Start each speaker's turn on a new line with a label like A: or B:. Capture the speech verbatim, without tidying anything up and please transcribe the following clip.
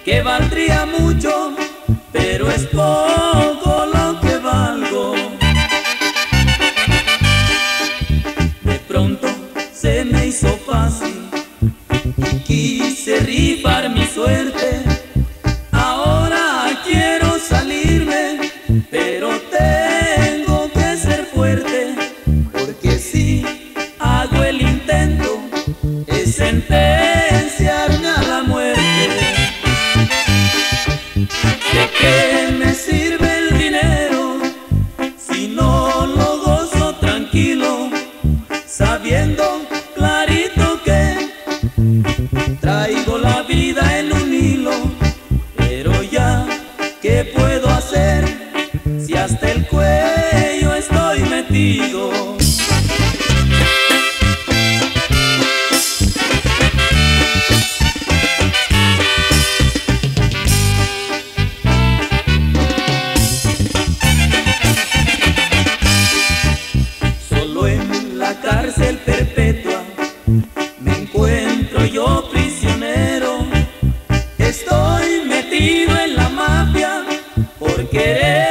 A: que valdría mucho, pero es poco lo que valgo. De pronto se me hizo fácil y quise rifar mi suerte. Ahora quiero salirme, pero tengo que ser fuerte, porque si hago el intento es sentenciarme a la muerte. ¿De qué me sirve el dinero si no lo gozo tranquilo, sabiendo clarito que traigo la vida en un hilo? Pero ya, ¿qué puedo hacer si hasta el cuello estoy metido? Solo en la cárcel perpetua me encuentro yo prisionero. Estoy metido en la mafia por querer